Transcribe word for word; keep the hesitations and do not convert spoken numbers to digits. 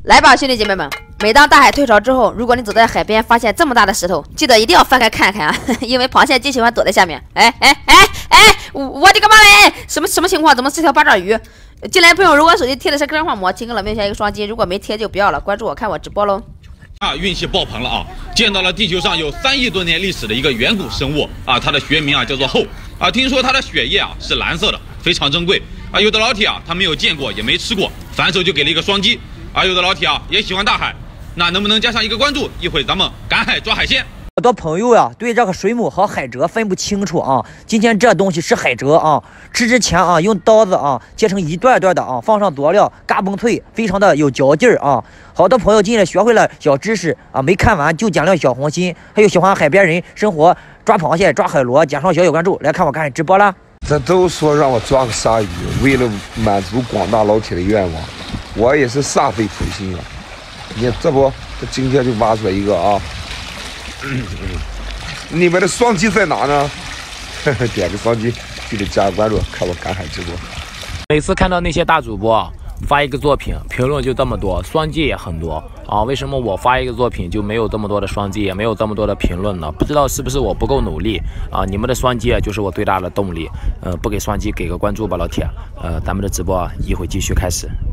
来吧，兄弟姐妹们！每当大海退潮之后，如果你走在海边发现这么大的石头，记得一定要翻开看看啊，因为螃蟹就喜欢躲在下面。哎哎哎哎，我我的个妈嘞！什么什么情况？怎么是条八爪鱼？进来的朋友，如果手机贴的是颗粒膜，请给老妹下一个双击；如果没贴就不要了。关注我，看我直播喽！ 啊，运气爆棚了啊！见到了地球上有三亿多年历史的一个远古生物啊，它的学名啊叫做后啊，听说它的血液啊是蓝色的，非常珍贵啊。有的老铁啊，他没有见过，也没吃过，反手就给了一个双击。 而有的老铁啊也喜欢大海，那能不能加上一个关注？一会咱们赶海抓海鲜。 好多朋友呀、啊，对这个水母和海蜇分不清楚啊。今天这东西是海蜇啊，吃之前啊，用刀子啊切成一段段的啊，放上佐料，嘎嘣脆，非常的有嚼劲儿啊。好多朋友今天学会了小知识啊，没看完就点亮小红心。还有喜欢海边人生活抓螃蟹、抓海螺，点上小小关注，来看我赶海直播啦。 这都说让我抓个鲨鱼，为了满足广大老铁的愿望。 我也是煞费苦心啊！你看这不，这今天就挖出来一个啊！你们的双击在哪呢？点个双击，记得加个关注，看我赶海直播。 每次看到那些大主播发一个作品，评论就这么多，双击也很多啊！为什么我发一个作品就没有这么多的双击，也没有这么多的评论呢？不知道是不是我不够努力啊？你们的双击就是我最大的动力。呃，不给双击，给个关注吧，老铁。呃，咱们的直播一会继续开始。